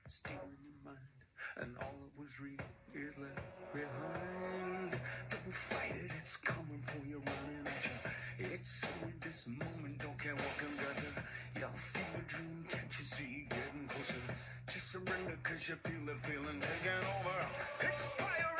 stealing your mind, and all that was real is left behind. Don't fight it, it's coming for you, running at you. It's only this moment, don't care what can gather. You'll feel a dream, can't you see, getting closer. Just surrender, cause you feel the feeling taking over. It's fire